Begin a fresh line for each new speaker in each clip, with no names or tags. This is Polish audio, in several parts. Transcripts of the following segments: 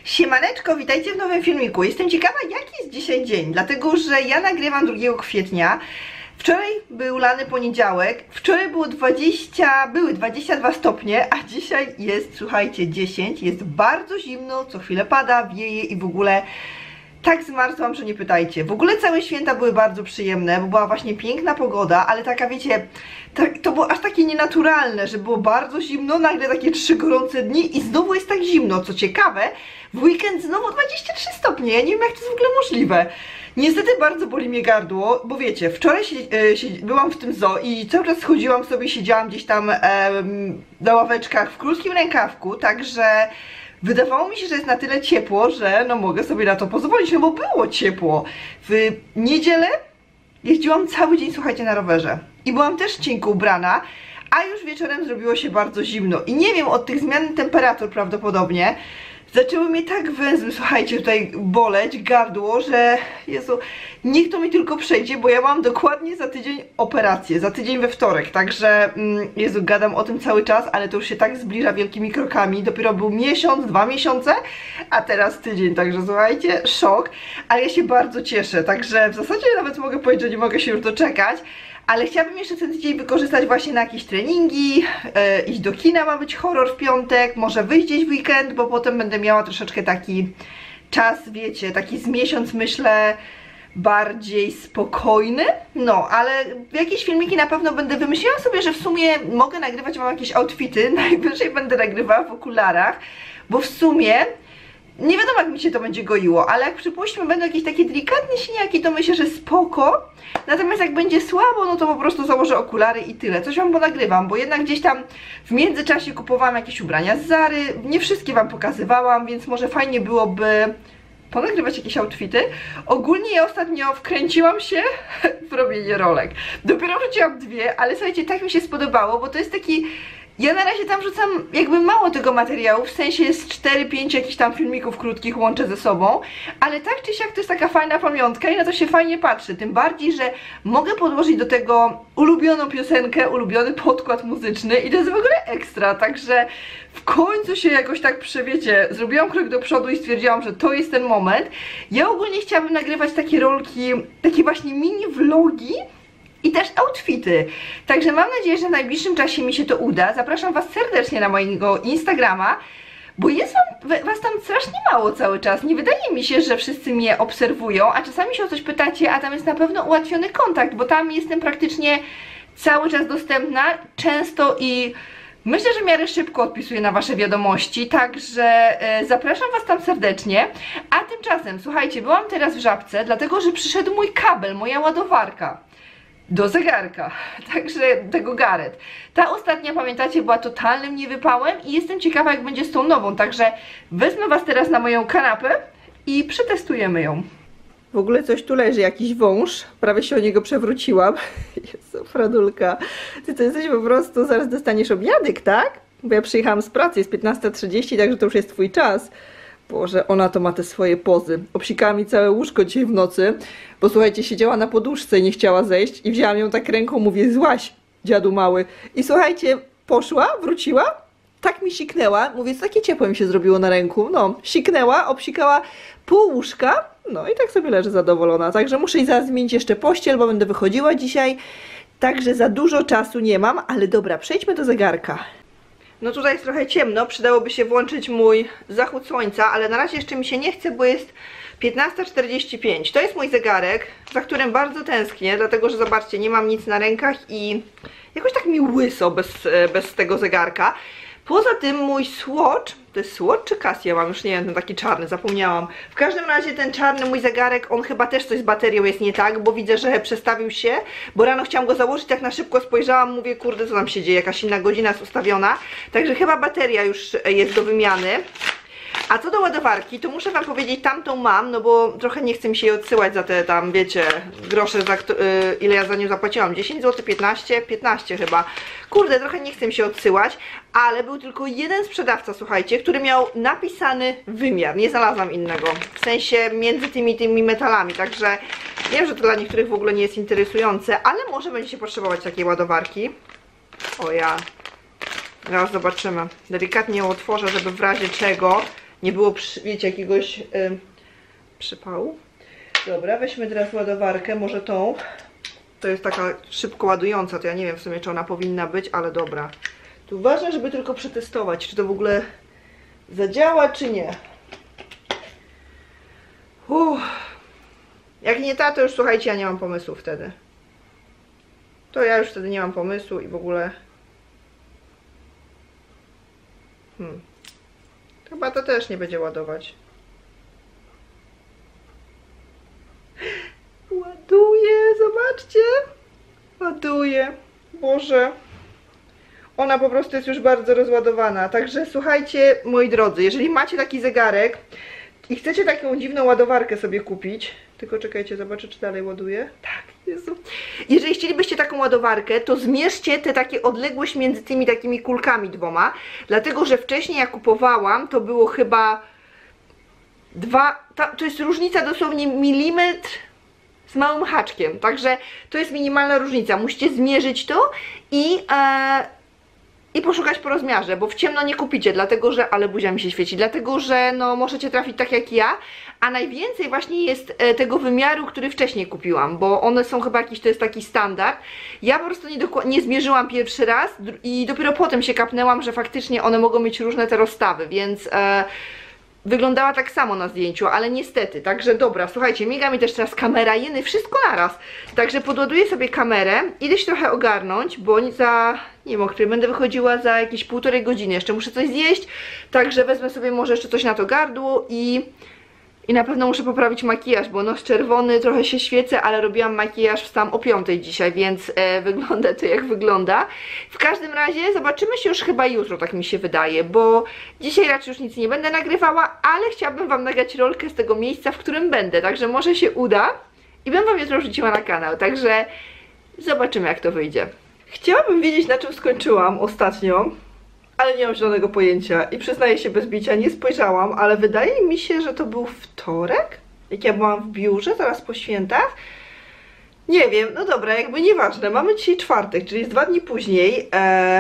Siemaneczko, witajcie w nowym filmiku. Jestem ciekawa, jaki jest dzisiaj dzień, dlatego że ja nagrywam 2 kwietnia. Wczoraj był lany poniedziałek, wczoraj były 22 stopnie, a dzisiaj jest, słuchajcie, 10. Jest bardzo zimno, co chwilę pada, wieje i w ogóle tak zmarzłam, że nie pytajcie. W ogóle całe święta były bardzo przyjemne, bo była właśnie piękna pogoda, ale taka, wiecie, to było aż takie nienaturalne, że było bardzo zimno, nagle takie 3 gorące dni i znowu jest tak zimno. Co ciekawe, w weekend znowu 23 stopnie, ja nie wiem, jak to jest w ogóle możliwe. Niestety bardzo boli mnie gardło, bo wiecie, wczoraj byłam w tym zoo i cały czas chodziłam sobie, siedziałam gdzieś tam na ławeczkach w krótkim rękawku, także wydawało mi się, że jest na tyle ciepło, że no mogę sobie na to pozwolić, no bo było ciepło. W niedzielę jeździłam cały dzień, słuchajcie, na rowerze i byłam też cienko ubrana, a już wieczorem zrobiło się bardzo zimno i nie wiem, od tych zmian temperatur prawdopodobnie zaczęły mnie tak węzły, słuchajcie, tutaj boleć, gardło, że Jezu, niech to mi tylko przejdzie, bo ja mam dokładnie za tydzień operację, za tydzień we wtorek, także Jezu, gadam o tym cały czas, ale to już się tak zbliża wielkimi krokami, dopiero był miesiąc, 2 miesiące, a teraz tydzień, także słuchajcie, szok, ale ja się bardzo cieszę, także w zasadzie nawet mogę powiedzieć, że nie mogę się już doczekać. Ale chciałabym jeszcze ten tydzień wykorzystać właśnie na jakieś treningi, iść do kina, ma być horror w piątek, może wyjść gdzieś w weekend, bo potem będę miała troszeczkę taki czas, wiecie, taki z miesiąc, myślę, bardziej spokojny. No, ale jakieś filmiki na pewno będę, wymyśliłam sobie, że w sumie mogę nagrywać, mam jakieś outfity, najwyżej będę nagrywała w okularach, bo w sumie nie wiadomo, jak mi się to będzie goiło, ale jak przypuśćmy będą jakieś takie delikatne siniaki, to myślę, że spoko. Natomiast jak będzie słabo, no to po prostu założę okulary i tyle. Coś wam ponagrywam, bo jednak gdzieś tam w międzyczasie kupowałam jakieś ubrania z Zary. Nie wszystkie wam pokazywałam, więc może fajnie byłoby ponagrywać jakieś outfity. Ogólnie ja ostatnio wkręciłam się w robienie rolek. Dopiero wrzuciłam 2, ale słuchajcie, tak mi się spodobało, bo to jest taki... Ja na razie tam rzucam jakby mało tego materiału, w sensie jest 4-5 jakichś tam filmików krótkich, łączę ze sobą, ale tak czy siak to jest taka fajna pamiątka i na to się fajnie patrzy, tym bardziej, że mogę podłożyć do tego ulubioną piosenkę, ulubiony podkład muzyczny i to jest w ogóle ekstra, także w końcu się jakoś tak, wiecie, zrobiłam krok do przodu i stwierdziłam, że to jest ten moment. Ja ogólnie chciałabym nagrywać takie rolki, takie właśnie mini vlogi, i też outfity. Także mam nadzieję, że w najbliższym czasie mi się to uda. Zapraszam was serdecznie na mojego Instagrama, bo jest was tam strasznie mało cały czas. Nie wydaje mi się, że wszyscy mnie obserwują, a czasami się o coś pytacie, a tam jest na pewno ułatwiony kontakt, bo tam jestem praktycznie cały czas dostępna, często i myślę, że w miarę szybko odpisuję na wasze wiadomości, także zapraszam was tam serdecznie. A tymczasem, słuchajcie, byłam teraz w Żabce, dlatego że przyszedł mój kabel, moja ładowarka do zegarka, także tego Gareth. Ta ostatnia, pamiętacie, była totalnym niewypałem i jestem ciekawa, jak będzie z tą nową, także wezmę was teraz na moją kanapę i przetestujemy ją. W ogóle coś tu leży, jakiś wąż, prawie się o niego przewróciłam. Jezu, Fradulka, ty to jesteś po prostu, zaraz dostaniesz obiadek, tak? Bo ja przyjechałam z pracy, jest 15:30, także to już jest twój czas. Boże, ona to ma te swoje pozy. Obsikała mi całe łóżko dzisiaj w nocy, bo słuchajcie, siedziała na poduszce i nie chciała zejść i wzięłam ją tak ręką, mówię, złaź, dziadu mały. I słuchajcie, poszła, wróciła, tak mi siknęła, mówię, co takie ciepło mi się zrobiło na ręku, no, siknęła, obsikała pół łóżka, no i tak sobie leży zadowolona. Także muszę jej zaraz zmienić jeszcze pościel, bo będę wychodziła dzisiaj, także za dużo czasu nie mam, ale dobra, przejdźmy do zegarka. No tutaj jest trochę ciemno, przydałoby się włączyć mój zachód słońca, ale na razie jeszcze mi się nie chce, bo jest 15:45. To jest mój zegarek, za którym bardzo tęsknię, dlatego że zobaczcie, nie mam nic na rękach i jakoś tak mi łyso bez tego zegarka. Poza tym mój Swatch, to jest Swatch czy Casio? Mam już nie wiem, ten taki czarny, zapomniałam. W każdym razie ten czarny mój zegarek, on chyba też coś z baterią jest nie tak, bo widzę, że przestawił się, bo rano chciałam go założyć, tak na szybko spojrzałam, mówię, kurde, co tam się dzieje, jakaś inna godzina jest ustawiona, także chyba bateria już jest do wymiany. A co do ładowarki, to muszę wam powiedzieć, tamtą mam, no bo trochę nie chce mi się jej odsyłać za te tam, wiecie, grosze, za ile ja za nią zapłaciłam, 10 zł, 15? 15 chyba. Kurde, trochę nie chce mi się odsyłać, ale był tylko jeden sprzedawca, słuchajcie, który miał napisany wymiar, nie znalazłam innego, w sensie między tymi metalami, także wiem, że to dla niektórych w ogóle nie jest interesujące, ale może będziecie potrzebować takiej ładowarki. O ja, zaraz zobaczymy, delikatnie ją otworzę, żeby w razie czego nie było, wiecie, jakiegoś przypału. Dobra, weźmy teraz ładowarkę, może tą. To jest taka szybko ładująca, to ja nie wiem w sumie, czy ona powinna być, ale dobra. Tu ważne, żeby tylko przetestować, czy to w ogóle zadziała, czy nie. Jak nie ta, to już słuchajcie, ja nie mam pomysłu wtedy. To ja już wtedy nie mam pomysłu i w ogóle... Chyba to też nie będzie ładować. Ładuje, zobaczcie. Ładuje. Boże. Ona po prostu jest już bardzo rozładowana. Także słuchajcie, moi drodzy, jeżeli macie taki zegarek i chcecie taką dziwną ładowarkę sobie kupić, tylko czekajcie, zobaczę, czy dalej ładuje. Tak, Jezu. Jeżeli chcielibyście taką ładowarkę, to zmierzcie tę takie odległość między tymi takimi kulkami dwoma, dlatego że wcześniej jak kupowałam, to było chyba to jest różnica dosłownie milimetr z małym haczkiem, także to jest minimalna różnica. Musicie zmierzyć to i poszukać po rozmiarze, bo w ciemno nie kupicie, dlatego że, ale buzia mi się świeci, dlatego że no możecie trafić tak jak ja, a najwięcej właśnie jest tego wymiaru, który wcześniej kupiłam, bo one są chyba jakiś, to jest taki standard. Ja po prostu nie zmierzyłam pierwszy raz i dopiero potem się kapnęłam, że faktycznie one mogą mieć różne te rozstawy, więc wyglądała tak samo na zdjęciu, ale niestety, także dobra, słuchajcie, miga mi też teraz kamera, jeny, wszystko naraz, także podładuję sobie kamerę, idę się trochę ogarnąć, bo nie wiem, o której będę wychodziła za jakieś 1,5 godziny, jeszcze muszę coś zjeść, także wezmę sobie może jeszcze coś na to gardło i na pewno muszę poprawić makijaż, bo nos czerwony, trochę się świecę, ale robiłam makijaż wstałam o 5 dzisiaj, więc wygląda to jak wygląda. W każdym razie zobaczymy się już chyba jutro, tak mi się wydaje, bo dzisiaj raczej już nic nie będę nagrywała, ale chciałabym wam nagrać rolkę z tego miejsca, w którym będę, także może się uda i bym wam jutro wrzuciła na kanał, także zobaczymy jak to wyjdzie. Chciałabym wiedzieć, na czym skończyłam ostatnio, ale nie mam zielonego pojęcia i przyznaję się bez bicia, nie spojrzałam, ale wydaje mi się, że to był wtorek, jak ja byłam w biurze, zaraz po świętach. Nie wiem, no dobra, jakby nieważne, mamy dzisiaj czwartek, czyli jest 2 dni później.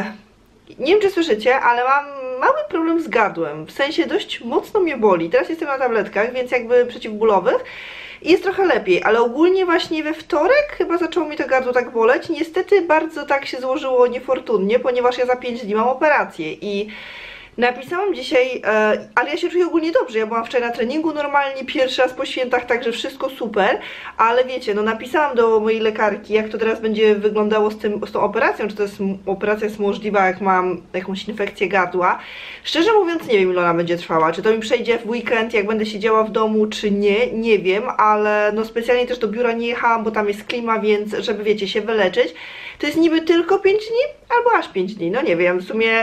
Nie wiem, czy słyszycie, ale mam mały problem z gardłem, w sensie dość mocno mnie boli. Teraz jestem na tabletkach, więc jakby przeciwbólowych i jest trochę lepiej, ale ogólnie właśnie we wtorek chyba zaczęło mi to gardło tak boleć. Niestety bardzo tak się złożyło niefortunnie, ponieważ ja za 5 dni mam operację i napisałam dzisiaj, ale ja się czuję ogólnie dobrze, ja byłam wczoraj na treningu normalnie, pierwszy raz po świętach, także wszystko super, ale wiecie, no napisałam do mojej lekarki, jak to teraz będzie wyglądało z tą operacją, czy to jest operacja jest możliwa, jak mam jakąś infekcję gardła. Szczerze mówiąc nie wiem, ile ona będzie trwała, czy to mi przejdzie w weekend, jak będę siedziała w domu, czy nie, nie wiem, ale no specjalnie też do biura nie jechałam, bo tam jest klima, więc żeby wiecie, się wyleczyć, to jest niby tylko 5 dni, albo aż 5 dni, no nie wiem, w sumie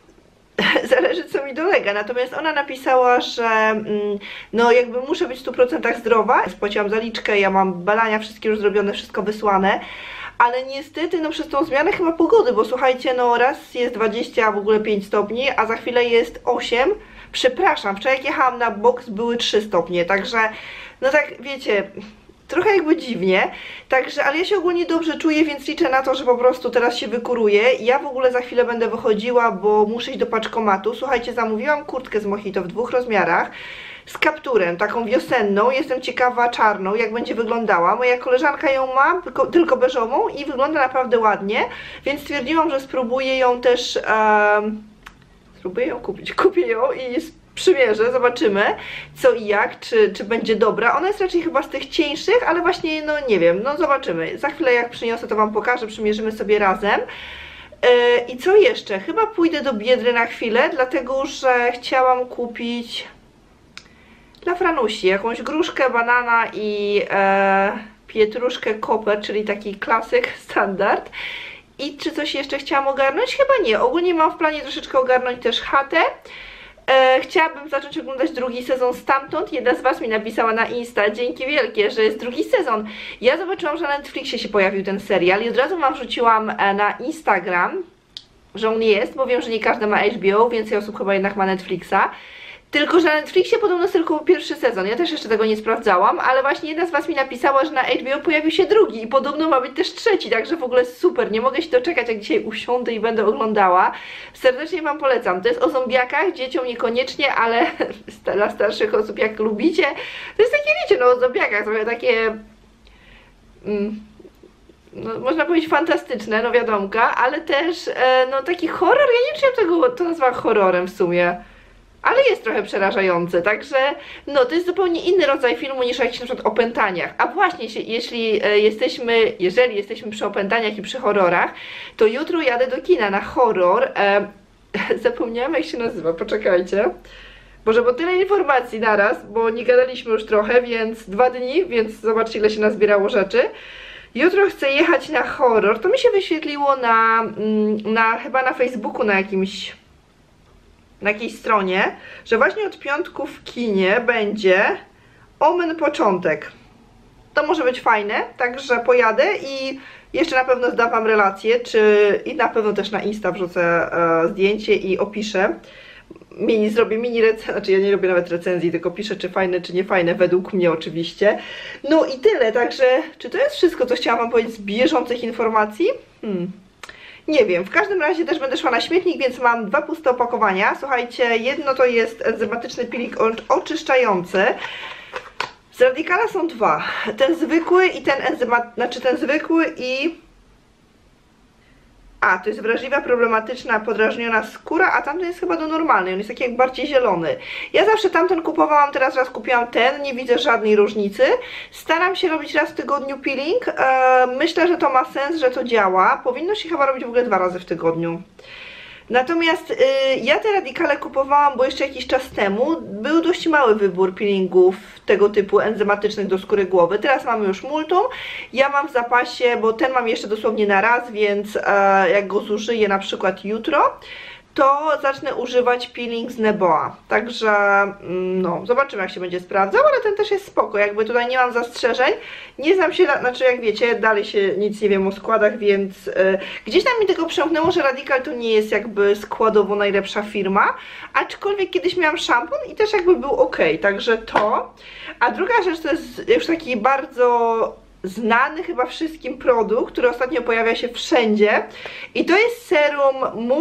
zależy co mi dolega, natomiast ona napisała, że no jakby muszę być w 100% zdrowa, spłaciłam zaliczkę, ja mam badania wszystkie już zrobione, wszystko wysłane, ale niestety no przez tą zmianę chyba pogody, bo słuchajcie, no raz jest 20, a w ogóle 5 stopni, a za chwilę jest 8, przepraszam, wczoraj jak jechałam na boks były 3 stopnie, także no tak wiecie, trochę jakby dziwnie, także, ale ja się ogólnie dobrze czuję, więc liczę na to, że po prostu teraz się wykuruję. Ja w ogóle za chwilę będę wychodziła, bo muszę iść do paczkomatu. Słuchajcie, zamówiłam kurtkę z Mojito w 2 rozmiarach, z kapturem, taką wiosenną, jestem ciekawa czarną, jak będzie wyglądała. Moja koleżanka ją ma, tylko beżową i wygląda naprawdę ładnie, więc stwierdziłam, że spróbuję ją też, spróbuję ją kupić, kupię ją i przymierzę, zobaczymy co i jak, czy będzie dobra. Ona jest raczej chyba z tych cieńszych, ale właśnie, no nie wiem, no zobaczymy. Za chwilę jak przyniosę, to wam pokażę, przymierzymy sobie razem. I co jeszcze? Chyba pójdę do Biedry na chwilę, dlatego że chciałam kupić dla Franusi jakąś gruszkę, banana i pietruszkę koper, czyli taki klasyk, standard. I czy coś jeszcze chciałam ogarnąć? Chyba nie. Ogólnie mam w planie troszeczkę ogarnąć też chatę. Chciałabym zacząć oglądać 2. sezon Stamtąd. Jedna z was mi napisała na Insta, dzięki wielkie, że jest 2. sezon. Ja zobaczyłam, że na Netflixie się pojawił ten serial i od razu wam wrzuciłam na Instagram, że on jest, bo wiem, że nie każdy ma HBO, więcej osób chyba jednak ma Netflixa. Tylko że na Netflixie podobno jest tylko pierwszy sezon, ja też jeszcze tego nie sprawdzałam, ale właśnie jedna z was mi napisała, że na HBO pojawił się drugi i podobno ma być też trzeci, także w ogóle super, nie mogę się doczekać, jak dzisiaj usiądę i będę oglądała. Serdecznie wam polecam, to jest o zombiakach, dzieciom niekoniecznie, ale dla starszych osób jak lubicie, to jest takie, wiecie, no o zombiakach, trochę takie... No, można powiedzieć fantastyczne, no wiadomka, ale też no taki horror, ja nie wiem, czy tego to nazwa horrorem w sumie. Ale jest trochę przerażający, także no to jest zupełnie inny rodzaj filmu niż jakiś na przykład opętaniach. A właśnie, jeżeli jesteśmy przy opętaniach i przy horrorach, to jutro jadę do kina na horror. Zapomniałam, jak się nazywa, poczekajcie. Boże, bo tyle informacji naraz, bo nie gadaliśmy już trochę, więc 2 dni, więc zobaczcie, ile się nazbierało rzeczy. Jutro chcę jechać na horror, to mi się wyświetliło chyba na Facebooku na jakiejś stronie, że właśnie od piątku w kinie będzie Omen Początek. To może być fajne, także pojadę i jeszcze na pewno zdam wam relację, i na pewno też na Insta wrzucę zdjęcie i opiszę. Zrobię mini recenzję, znaczy ja nie robię nawet recenzji, tylko piszę, czy fajne, czy nie fajne, według mnie oczywiście. No i tyle, także czy to jest wszystko, co chciałam wam powiedzieć z bieżących informacji? Nie wiem, w każdym razie też będę szła na śmietnik, więc mam 2 puste opakowania. Słuchajcie, jedno to jest enzymatyczny peeling oczyszczający. Z Radicala są 2. Ten zwykły i ten zwykły i... to jest wrażliwa, problematyczna, podrażniona skóra, a tamten jest chyba do normalnej, on jest taki jak bardziej zielony. Ja zawsze tamten kupowałam, teraz raz kupiłam ten, nie widzę żadnej różnicy. Staram się robić raz w tygodniu peeling, myślę, że to ma sens, że to działa. Powinno się chyba robić w ogóle 2 razy w tygodniu. Natomiast ja te Radicale kupowałam, bo jeszcze jakiś czas temu był dość mały wybór peelingów tego typu enzymatycznych do skóry głowy. Teraz mamy już multum. Ja mam w zapasie, bo ten mam jeszcze dosłownie na raz, więc jak go zużyję na przykład jutro, to zacznę używać peeling z Neboa. Także no, zobaczymy, jak się będzie sprawdzał, ale ten też jest spoko, jakby tutaj nie mam zastrzeżeń. Nie znam się, znaczy jak wiecie, dalej się nic nie wiem o składach, więc gdzieś tam mi tego przemknęło, że Radical to nie jest jakby składowo najlepsza firma, aczkolwiek kiedyś miałam szampon i też jakby był ok, także to. A druga rzecz to jest już taki bardzo znany chyba wszystkim produkt, który ostatnio pojawia się wszędzie i to jest serum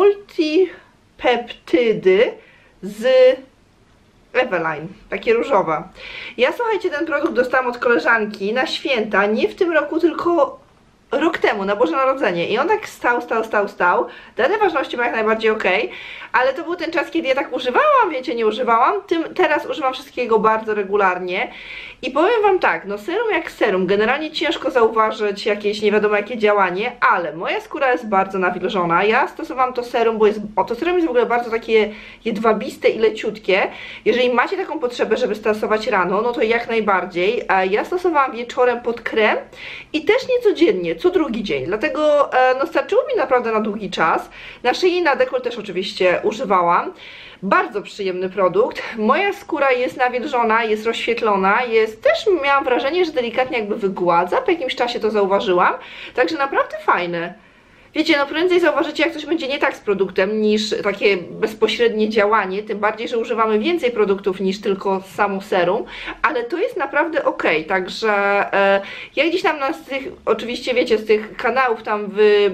multipeptydy z Eveline, takie różowe. Ja, słuchajcie, ten produkt dostałam od koleżanki na święta, nie w tym roku, tylko rok temu, na Boże Narodzenie, i on tak stał. Datę ważności ma jak najbardziej ok, ale to był ten czas, kiedy ja tak używałam, wiecie, nie używałam, teraz używam wszystkiego bardzo regularnie i powiem wam tak, no serum jak serum, generalnie ciężko zauważyć jakieś nie wiadomo jakie działanie, ale moja skóra jest bardzo nawilżona. Ja stosowałam to serum, bo to serum jest w ogóle bardzo takie jedwabiste i leciutkie. Jeżeli macie taką potrzebę, żeby stosować rano, no to jak najbardziej. Ja stosowałam wieczorem pod krem i też nie codziennie, co drugi dzień, dlatego no starczyło mi naprawdę na długi czas. Na szyi i na dekolt też oczywiście używałam. Bardzo przyjemny produkt. Moja skóra jest nawilżona, jest rozświetlona, też miałam wrażenie, że delikatnie jakby wygładza, po jakimś czasie to zauważyłam, także naprawdę fajne. Wiecie, no prędzej zauważycie, jak coś będzie nie tak z produktem, niż takie bezpośrednie działanie, tym bardziej, że używamy więcej produktów niż tylko samo serum, ale to jest naprawdę ok, także ja gdzieś tam oczywiście wiecie, z tych kanałów tam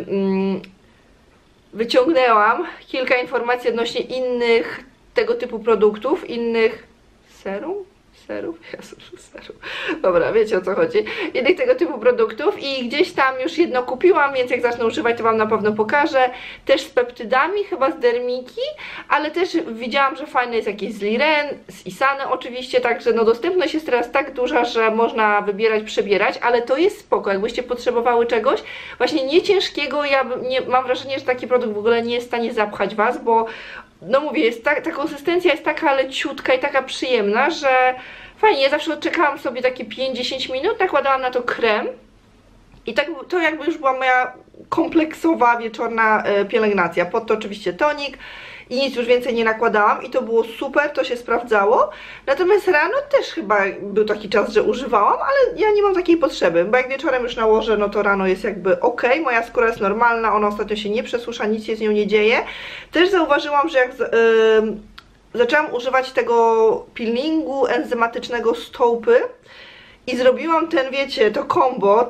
wyciągnęłam kilka informacji odnośnie innych tego typu produktów, innych serów? Serum. Dobra, wiecie o co chodzi. Innych tego typu produktów i gdzieś tam już jedno kupiłam, więc jak zacznę używać, to wam na pewno pokażę. Też z peptydami, chyba z Dermiki, ale też widziałam, że fajny jest jakiś z Liren, z Isany oczywiście, także no dostępność jest teraz tak duża, że można wybierać, przebierać, ale to jest spoko, jakbyście potrzebowały czegoś właśnie nie ciężkiego, mam wrażenie, że taki produkt w ogóle nie jest w stanie zapchać was, bo no mówię, ta konsystencja jest taka leciutka i taka przyjemna, że fajnie, ja zawsze odczekałam sobie takie 5-10 minut, nakładałam na to krem i tak, to jakby już była moja kompleksowa wieczorna pielęgnacja. Pod to oczywiście tonik i nic już więcej nie nakładałam i to było super, to się sprawdzało. Natomiast rano też chyba był taki czas, że używałam, ale ja nie mam takiej potrzeby, bo jak wieczorem już nałożę, no to rano jest jakby ok, moja skóra jest normalna, ona ostatnio się nie przesusza, nic się z nią nie dzieje. Też zauważyłam, że jak zaczęłam używać tego peelingu enzymatycznego Stoupy i zrobiłam ten, wiecie, to combo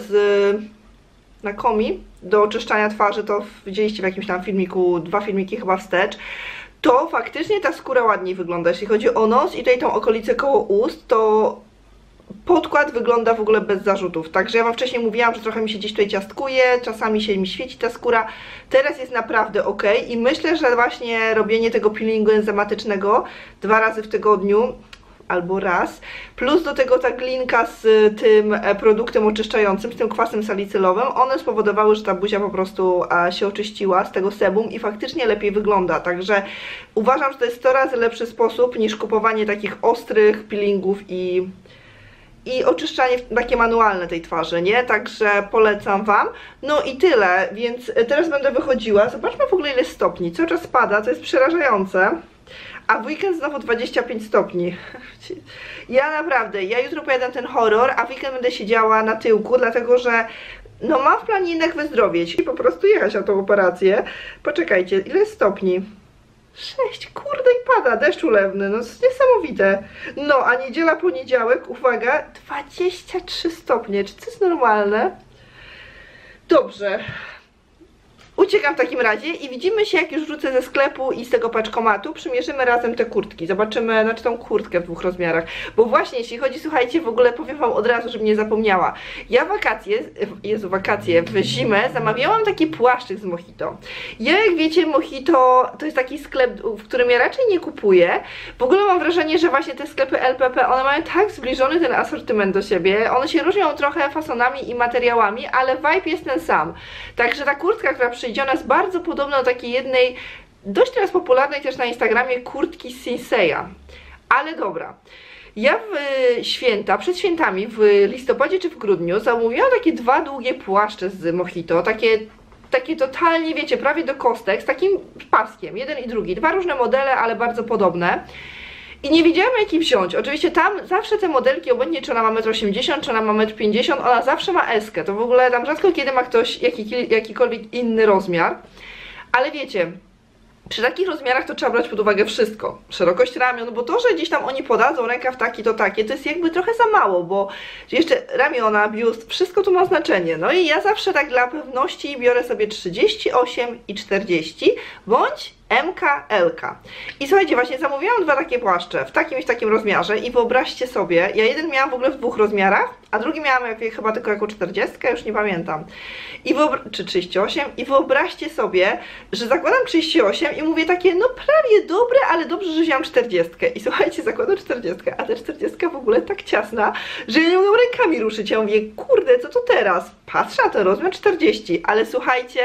na Komi do oczyszczania twarzy, to widzieliście w jakimś tam filmiku, 2 filmiki chyba wstecz. To faktycznie ta skóra ładniej wygląda, jeśli chodzi o nos i tutaj tą okolicę koło ust, to podkład wygląda w ogóle bez zarzutów. Także ja wam wcześniej mówiłam, że trochę mi się gdzieś tutaj ciastkuje, czasami się mi świeci ta skóra. Teraz jest naprawdę ok i myślę, że właśnie robienie tego peelingu enzymatycznego 2 razy w tygodniu albo raz, plus do tego ta glinka z tym produktem oczyszczającym, z tym kwasem salicylowym, one spowodowały, że ta buzia po prostu się oczyściła z tego sebum i faktycznie lepiej wygląda, także uważam, że to jest 100 razy lepszy sposób niż kupowanie takich ostrych peelingów i oczyszczanie takie manualne tej twarzy, nie? Także polecam wam. No i tyle, więc teraz będę wychodziła. Zobaczmy w ogóle ile stopni. Cały czas pada, to jest przerażające. A w weekend znowu 25 stopni. Ja naprawdę, ja jutro pojadę na ten horror, a w weekend będę siedziała na tyłku, dlatego że no mam w planie jednak wyzdrowieć i po prostu jechać na tą operację. Poczekajcie, ile jest stopni? 6, kurde i pada, deszcz ulewny, no to jest niesamowite. No, a niedziela, poniedziałek, uwaga, 23 stopnie, czy to jest normalne? Dobrze. Uciekam w takim razie i widzimy się, jak już wrócę ze sklepu i z tego paczkomatu. Przymierzymy razem te kurtki. Zobaczymy, znaczy tą kurtkę w 2 rozmiarach. Bo właśnie, jeśli chodzi, słuchajcie, w ogóle powiem wam od razu, żebym nie zapomniała. Ja wakacje, w zimę zamawiałam taki płaszczyk z Mojito. Ja, jak wiecie, Mojito to jest taki sklep, w którym ja raczej nie kupuję. W ogóle mam wrażenie, że właśnie te sklepy LPP, one mają tak zbliżony ten asortyment do siebie. One się różnią trochę fasonami i materiałami, ale vibe jest ten sam. Także ta kurtka, która przyjdzie, ona jest bardzo podobna do takiej jednej, dość teraz popularnej też na Instagramie, kurtki z Sinseya. Ale dobra. Ja w święta, przed świętami, w listopadzie czy w grudniu zamówiłam takie 2 długie płaszcze z Mojito, takie totalnie, wiecie, prawie do kostek, z takim paskiem, jeden i drugi. 2 różne modele, ale bardzo podobne. I nie wiedziałam, jaki wziąć. Oczywiście tam zawsze te modelki, obojętnie czy ona ma 1,80 m, czy ona ma 1,50 m, ona zawsze ma S-kę. To w ogóle tam rzadko kiedy ma ktoś jakikolwiek inny rozmiar. Ale wiecie, przy takich rozmiarach to trzeba brać pod uwagę wszystko. Szerokość ramion, bo to, że gdzieś tam oni podadzą rękaw taki, to takie, to jest jakby trochę za mało, bo jeszcze ramiona, biust, wszystko tu ma znaczenie. No i ja zawsze tak dla pewności biorę sobie 38 i 40, bądź MK, LK. I słuchajcie, właśnie zamówiłam 2 takie płaszcze w takim i w takim rozmiarze i wyobraźcie sobie, ja jeden miałam w ogóle w 2 rozmiarach, a drugi miałam chyba tylko jako 40, już nie pamiętam. Czy 38 i wyobraźcie sobie, że zakładam 38 i mówię takie, no prawie dobre, ale dobrze, że wziąłam 40. I słuchajcie, zakładam 40, a ta 40 w ogóle tak ciasna, że ja nie mogę rękami ruszyć. Ja mówię, kurde, co to teraz? Patrzę na ten rozmiar 40, ale słuchajcie,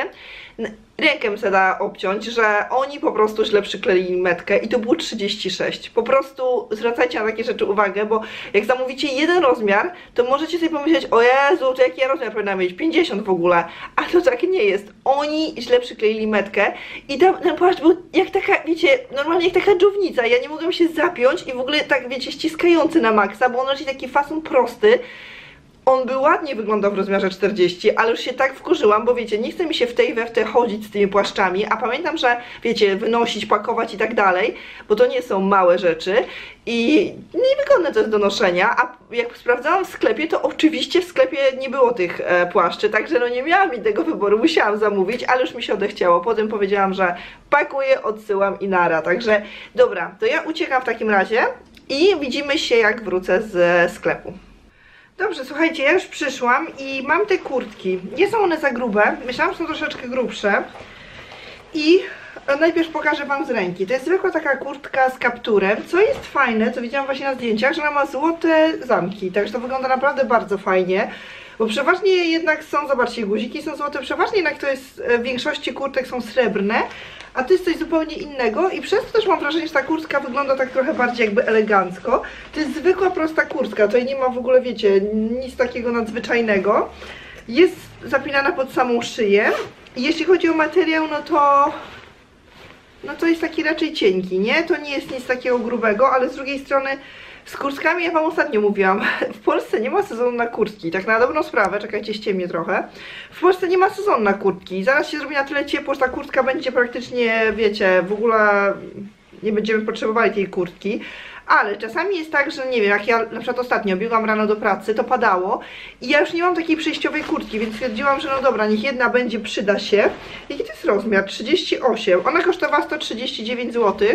rękę se da obciąć, że oni po prostu źle przykleili metkę i to było 36. Po prostu zwracajcie na takie rzeczy uwagę, bo jak zamówicie jeden rozmiar, to możecie sobie pomyśleć, o Jezu, to jaki ja rozmiar powinnam mieć? 50 w ogóle. A to tak nie jest. Oni źle przykleili metkę i ten płaszcz był jak taka, wiecie, normalnie jak taka dżownica. Ja nie mogłam się zapiąć i w ogóle tak, wiecie, ściskający na maksa, bo on raczej taki fason prosty. On by ładnie wyglądał w rozmiarze 40, ale już się tak wkurzyłam, bo wiecie, nie chce mi się w tej we w te chodzić z tymi płaszczami, a pamiętam, że wiecie, wynosić, pakować i tak dalej, bo to nie są małe rzeczy i niewygodne to jest do noszenia, a jak sprawdzałam w sklepie, to oczywiście w sklepie nie było tych płaszczy, także no nie miałam innego wyboru, musiałam zamówić, ale już mi się odechciało. Potem powiedziałam, że pakuję, odsyłam i nara, także dobra, to ja uciekam w takim razie i widzimy się, jak wrócę z sklepu. Dobrze, słuchajcie, ja już przyszłam i mam te kurtki. Nie są one za grube, myślałam, że są troszeczkę grubsze. I najpierw pokażę wam z ręki. To jest zwykła taka kurtka z kapturem. Co jest fajne, co widziałam właśnie na zdjęciach, że ona ma złote zamki. Także to wygląda naprawdę bardzo fajnie. Bo przeważnie jednak są, zobaczcie, guziki są złote, przeważnie jednak to jest, w większości kurtek są srebrne, a to jest coś zupełnie innego i przez to też mam wrażenie, że ta kurtka wygląda tak trochę bardziej jakby elegancko. To jest zwykła, prosta kurtka, tutaj nie ma w ogóle, wiecie, nic takiego nadzwyczajnego. Jest zapinana pod samą szyję i jeśli chodzi o materiał, no to jest taki raczej cienki, nie? To nie jest nic takiego grubego, ale z drugiej strony z kurtkami, ja wam ostatnio mówiłam, w Polsce nie ma sezonu na kurtki, tak na dobrą sprawę, czekajcie, ściemnie trochę. W Polsce nie ma sezonu na kurtki, zaraz się zrobi na tyle ciepło, że ta kurtka będzie praktycznie, wiecie, w ogóle nie będziemy potrzebowali tej kurtki. Ale czasami jest tak, że nie wiem, jak ja na przykład ostatnio biegłam rano do pracy, to padało i ja już nie mam takiej przejściowej kurtki, więc stwierdziłam, że no dobra, niech jedna będzie, przyda się. Jaki to jest rozmiar? 38. Ona kosztowała 139 zł.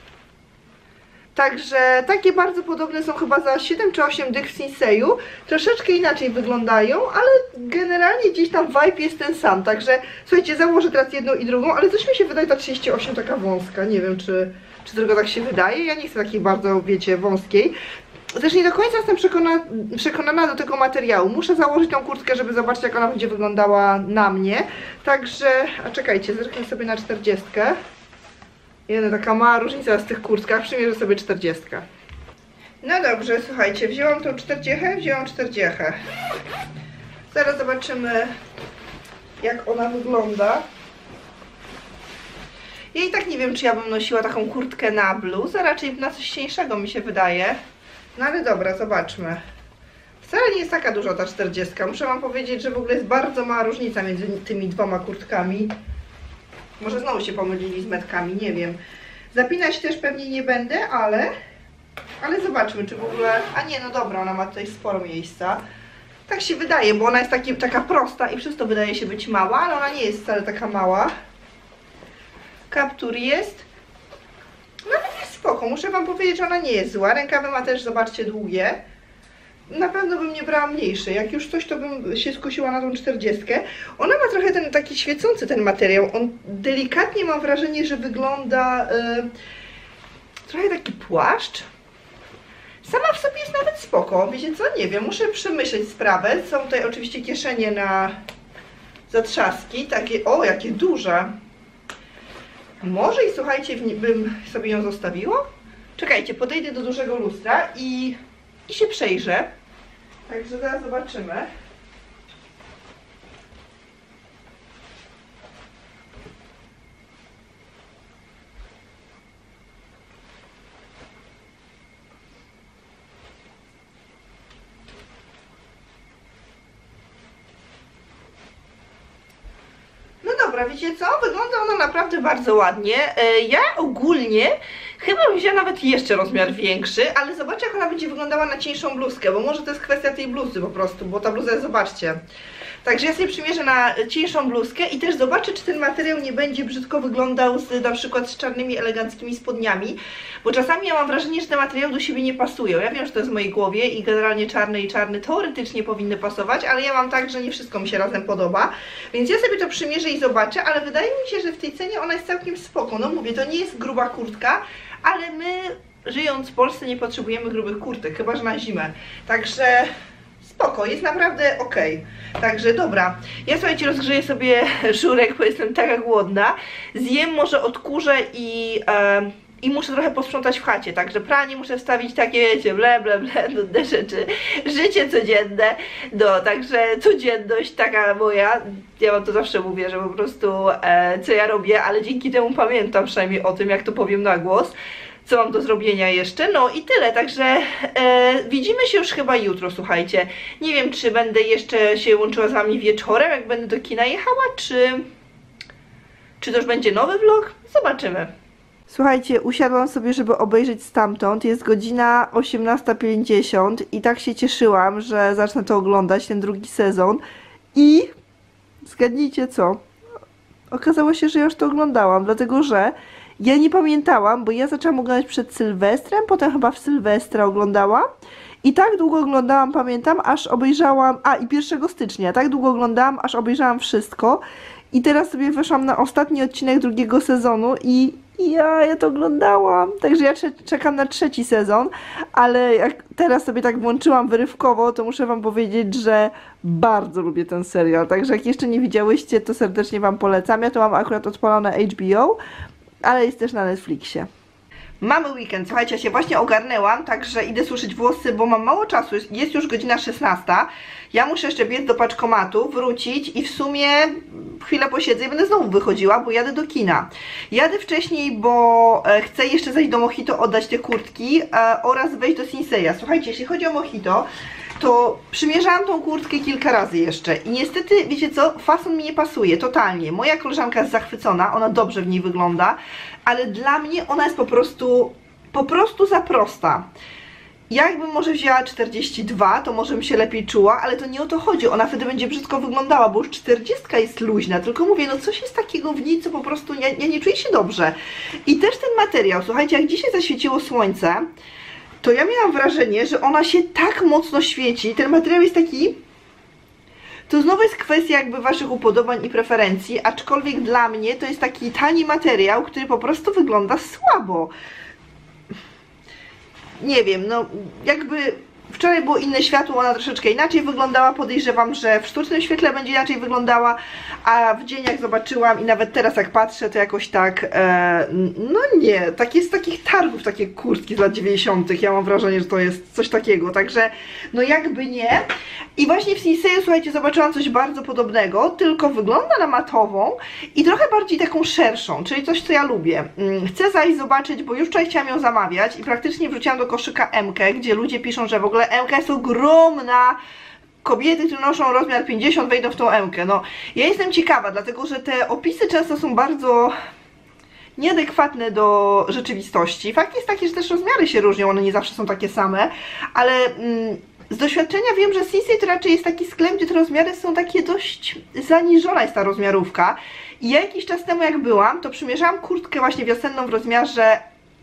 Także takie bardzo podobne są chyba za 7 czy 8 dych w Sinseju. Troszeczkę inaczej wyglądają, ale generalnie gdzieś tam vibe jest ten sam. Także słuchajcie, założę teraz jedną i drugą, ale coś mi się wydaje ta 38 taka wąska. Nie wiem, czy tylko tak się wydaje. Ja nie chcę takiej bardzo, wiecie, wąskiej. Zresztą nie do końca jestem przekonana do tego materiału. Muszę założyć tą kurtkę, żeby zobaczyć, jak ona będzie wyglądała na mnie. Także, a czekajcie, zerknę sobie na 40. Jedna taka mała różnica z tych kurtkach, przymierzę sobie 40. No dobrze, słuchajcie, wzięłam tą 40, wzięłam 40. Zaraz zobaczymy, jak ona wygląda. Ja i tak nie wiem, czy ja bym nosiła taką kurtkę na bluzę, raczej na coś cieńszego mi się wydaje. No ale dobra, zobaczmy. Wcale nie jest taka duża ta 40. Muszę wam powiedzieć, że w ogóle jest bardzo mała różnica między tymi dwoma kurtkami. Może znowu się pomylili z metkami, nie wiem. Zapinać też pewnie nie będę, ale zobaczmy, czy w ogóle... A nie, no dobra, ona ma tutaj sporo miejsca. Tak się wydaje, bo ona jest taka prosta i przez to wydaje się być mała, ale ona nie jest wcale taka mała. Kaptur jest. Nawet jest spoko, muszę wam powiedzieć, że ona nie jest zła. Rękawy ma też, zobaczcie, długie. Na pewno bym nie brała mniejszej. Jak już coś, to bym się skusiła na tą 40. Ona ma trochę ten taki świecący ten materiał. On delikatnie, mam wrażenie, że wygląda trochę taki płaszcz. Sama w sobie jest nawet spoko. Wiecie co? Nie wiem, muszę przemyśleć sprawę. Są tutaj oczywiście kieszenie na zatrzaski. Takie, o, jakie duże. Może i słuchajcie, bym sobie ją zostawiła? Czekajcie, podejdę do dużego lustra i się przejrzę. Także zaraz zobaczymy. No dobra, wiecie co? Wygląda ona naprawdę bardzo ładnie. Ja ogólnie chyba bym wzięła nawet jeszcze rozmiar większy, ale zobaczę, jak ona będzie wyglądała na cieńszą bluzkę, bo może to jest kwestia tej bluzy po prostu, bo ta bluza jest, zobaczcie. Także ja sobie przymierzę na cieńszą bluzkę i też zobaczę, czy ten materiał nie będzie brzydko wyglądał na przykład z czarnymi, eleganckimi spodniami, bo czasami ja mam wrażenie, że te materiały do siebie nie pasują. Ja wiem, że to jest w mojej głowie i generalnie czarny i czarny teoretycznie powinny pasować, ale ja mam tak, że nie wszystko mi się razem podoba, więc ja sobie to przymierzę i zobaczę, ale wydaje mi się, że w tej cenie ona jest całkiem spoko. No mówię, to nie jest gruba kurtka, ale my, żyjąc w Polsce, nie potrzebujemy grubych kurtek, chyba że na zimę. Także spoko, jest naprawdę ok. Także dobra, ja słuchajcie, rozgrzeję sobie żurek, bo jestem taka głodna. Zjem, może odkurzę i muszę trochę posprzątać w chacie, także pranie muszę wstawić, takie wiecie, ble, nudne rzeczy, życie codzienne, no, także codzienność taka moja, ja wam to zawsze mówię, że po prostu co ja robię, ale dzięki temu pamiętam przynajmniej o tym, jak to powiem na głos, co mam do zrobienia jeszcze, no i tyle, także widzimy się już chyba jutro, słuchajcie, nie wiem, czy będę jeszcze się łączyła z wami wieczorem, jak będę do kina jechała, czy to już będzie nowy vlog, zobaczymy. Słuchajcie, usiadłam sobie, żeby obejrzeć Stamtąd, jest godzina 18:50 i tak się cieszyłam, że zacznę to oglądać, ten drugi sezon i zgadnijcie co? Okazało się, że ja już to oglądałam, dlatego że ja nie pamiętałam, bo ja zaczęłam oglądać przed Sylwestrem, potem chyba w Sylwestra oglądałam i tak długo oglądałam, pamiętam, aż obejrzałam, i 1 stycznia, tak długo oglądałam, aż obejrzałam wszystko i teraz sobie weszłam na ostatni odcinek drugiego sezonu i ja to oglądałam, także ja czekam na 3. sezon, ale jak teraz sobie tak włączyłam wyrywkowo, to muszę wam powiedzieć, że bardzo lubię ten serial, także jak jeszcze nie widziałyście, to serdecznie wam polecam. Ja to mam akurat odpalone HBO, ale jest też na Netflixie. Mamy weekend, słuchajcie, ja się właśnie ogarnęłam, także idę suszyć włosy, bo mam mało czasu, jest już godzina 16. Ja muszę jeszcze biec do paczkomatu, wrócić i w sumie chwilę posiedzę i będę znowu wychodziła, bo jadę do kina. Jadę wcześniej, bo chcę jeszcze zejść do Mojito, oddać te kurtki oraz wejść do Sinseya. Słuchajcie, jeśli chodzi o Mojito, to przymierzałam tą kurtkę kilka razy jeszcze i niestety, wiecie co, fason mi nie pasuje, totalnie. Moja koleżanka jest zachwycona, ona dobrze w niej wygląda, ale dla mnie ona jest po prostu za prosta. Jakbym może wzięła 42, to może bym się lepiej czuła, ale to nie o to chodzi, ona wtedy będzie brzydko wyglądała, bo już 40 jest luźna, tylko mówię, no coś jest takiego w niej, co po prostu ja nie czuję się dobrze. I też ten materiał, słuchajcie, jak dzisiaj zaświeciło słońce, to ja miałam wrażenie, że ona się tak mocno świeci, ten materiał jest taki... To znowu jest kwestia jakby waszych upodobań i preferencji, aczkolwiek dla mnie to jest taki tani materiał, który po prostu wygląda słabo. Nie wiem, no jakby wczoraj było inne światło, ona troszeczkę inaczej wyglądała, podejrzewam, że w sztucznym świetle będzie inaczej wyglądała, a w dzień jak zobaczyłam i nawet teraz jak patrzę, to jakoś tak, no nie, tak jest z takich targów, takie kurtki z lat 90. Ja mam wrażenie, że to jest coś takiego, także no jakby nie. I właśnie w Sinseju, słuchajcie, zobaczyłam coś bardzo podobnego, tylko wygląda na matową i trochę bardziej taką szerszą, czyli coś, co ja lubię. Chcę zajść zobaczyć, bo już wczoraj chciałam ją zamawiać i praktycznie wrzuciłam do koszyka M-kę, gdzie ludzie piszą, że w ogóle M-ka jest ogromna, kobiety, które noszą rozmiar 50 wejdą w tą M-kę. No, ja jestem ciekawa, dlatego że te opisy często są bardzo nieadekwatne do rzeczywistości. Fakt jest taki, że też rozmiary się różnią, one nie zawsze są takie same, ale z doświadczenia wiem, że Sinsei to raczej jest taki sklep, gdzie te rozmiary są takie dość zaniżona jest ta rozmiarówka. I ja jakiś czas temu jak byłam, to przymierzałam kurtkę właśnie wiosenną w rozmiarze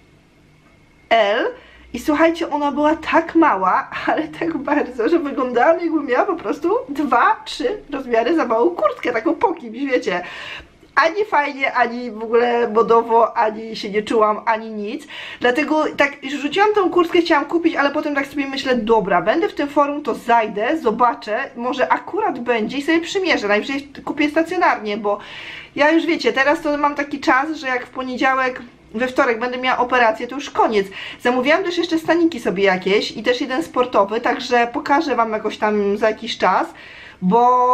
L i słuchajcie, ona była tak mała, ale tak bardzo, że wyglądała jakby miała po prostu 2-3 rozmiary za małą kurtkę, taką po kimś, wiecie. Ani fajnie, ani w ogóle modowo, ani się nie czułam, ani nic. Dlatego tak rzuciłam tą kurtkę, chciałam kupić, ale potem tak sobie myślę, dobra, będę w tym forum, to zajdę, zobaczę, może akurat będzie i sobie przymierzę. Najwyżej kupię stacjonarnie, bo ja już wiecie, teraz to mam taki czas, że jak w poniedziałek, we wtorek będę miała operację, to już koniec. Zamówiłam też jeszcze staniki sobie jakieś i też jeden sportowy, także pokażę wam jakoś tam za jakiś czas, bo...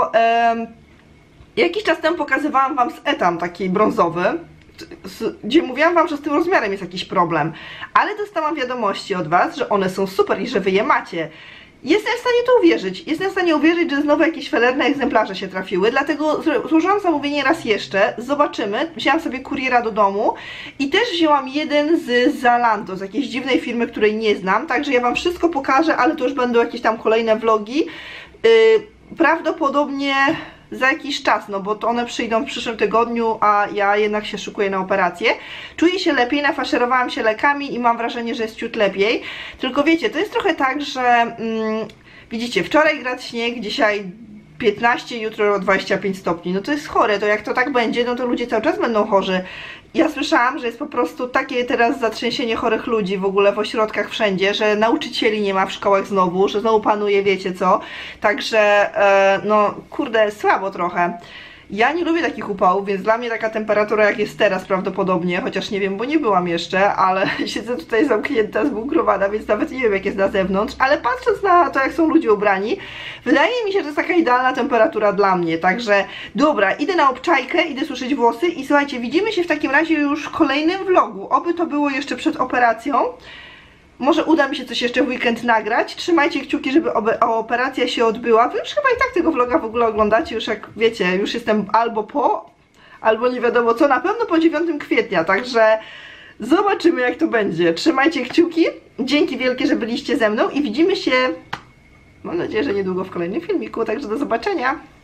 jakiś czas temu pokazywałam wam z etam taki brązowy, gdzie mówiłam wam, że z tym rozmiarem jest jakiś problem, ale dostałam wiadomości od was, że one są super i że wy je macie. Jestem w stanie to uwierzyć, jestem w stanie uwierzyć, że znowu jakieś felerne egzemplarze się trafiły, dlatego złożyłam zamówienie raz jeszcze, zobaczymy, wzięłam sobie kuriera do domu i też wzięłam jeden z Zalando, z jakiejś dziwnej firmy, której nie znam, także ja wam wszystko pokażę, ale to już będą jakieś tam kolejne vlogi, prawdopodobnie za jakiś czas, no bo to one przyjdą w przyszłym tygodniu, a ja jednak się szykuję na operację. Czuję się lepiej, nafaszerowałam się lekami i mam wrażenie, że jest ciut lepiej. Tylko wiecie, to jest trochę tak, że widzicie, wczoraj grać śnieg, dzisiaj 15, jutro 25 stopni, no to jest chore, to jak to tak będzie, no to ludzie cały czas będą chorzy. Ja słyszałam, że jest po prostu takie teraz zatrzęsienie chorych ludzi w ogóle w ośrodkach wszędzie, że nauczycieli nie ma w szkołach znowu, że znowu panuje wiecie co, także no kurde, słabo trochę. Ja nie lubię takich upałów, więc dla mnie taka temperatura jak jest teraz prawdopodobnie, chociaż nie wiem, bo nie byłam jeszcze, ale siedzę tutaj zamknięta, zbunkrowana, więc nawet nie wiem jak jest na zewnątrz, ale patrząc na to jak są ludzie ubrani, wydaje mi się, że to jest taka idealna temperatura dla mnie, także dobra, idę na obczajkę, idę suszyć włosy i słuchajcie, widzimy się w takim razie już w kolejnym vlogu, oby to było jeszcze przed operacją. Może uda mi się coś jeszcze w weekend nagrać. Trzymajcie kciuki, żeby operacja się odbyła. Wy już chyba i tak tego vloga w ogóle oglądacie, już jak wiecie, już jestem albo po, albo nie wiadomo co, na pewno po 9 kwietnia, także zobaczymy jak to będzie. Trzymajcie kciuki, dzięki wielkie, że byliście ze mną i widzimy się, mam nadzieję, że niedługo w kolejnym filmiku, także do zobaczenia.